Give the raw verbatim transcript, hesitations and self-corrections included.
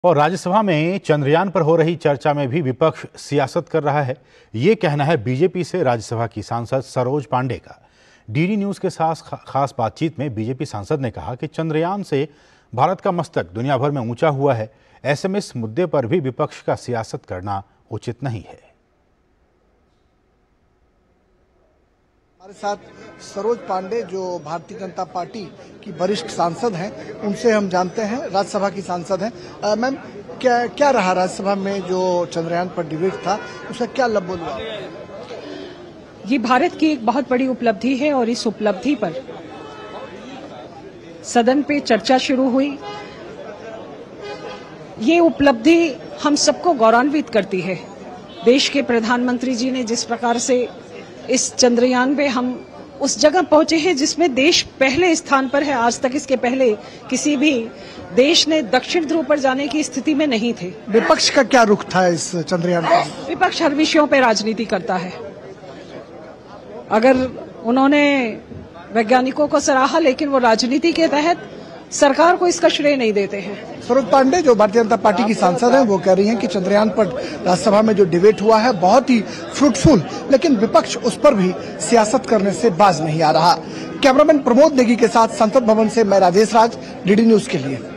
और राज्यसभा में चंद्रयान पर हो रही चर्चा में भी विपक्ष सियासत कर रहा है। ये कहना है बीजेपी से राज्यसभा की सांसद सरोज पांडे का। डीडी न्यूज के साथ खास बातचीत में बीजेपी सांसद ने कहा कि चंद्रयान से भारत का मस्तक दुनिया भर में ऊंचा हुआ है। ऐसे में इस मुद्दे पर भी विपक्ष का सियासत करना उचित नहीं है। हमारे साथ सरोज पांडे जो भारतीय जनता पार्टी की वरिष्ठ सांसद हैं, उनसे हम जानते हैं, राज्यसभा की सांसद हैं। मैम, क्या क्या रहा राज्यसभा में जो चंद्रयान पर डिबेट था, उसका क्या लब्बोल हुआ? ये भारत की एक बहुत बड़ी उपलब्धि है और इस उपलब्धि पर सदन पे चर्चा शुरू हुई। ये उपलब्धि हम सबको गौरवान्वित करती है। देश के प्रधानमंत्री जी ने जिस प्रकार से इस चंद्रयान पे हम उस जगह पहुंचे हैं जिसमें देश पहले स्थान पर है। आज तक इसके पहले किसी भी देश ने दक्षिण ध्रुव पर जाने की स्थिति में नहीं थे। विपक्ष का क्या रुख था इस चंद्रयान पर? विपक्ष हर विषयों पर राजनीति करता है। अगर उन्होंने वैज्ञानिकों को सराहा, लेकिन वो राजनीति के तहत सरकार को इसका श्रेय नहीं देते हैं। सरोज पांडे जो भारतीय जनता पार्टी की सांसद हैं, वो कह रही हैं कि चंद्रयान पर राज्यसभा में जो डिबेट हुआ है बहुत ही फ्रूटफुल, लेकिन विपक्ष उस पर भी सियासत करने से बाज नहीं आ रहा। कैमरामैन प्रमोद नेगी के साथ संसद भवन से मैं राजेश राज, डीडी न्यूज के लिए।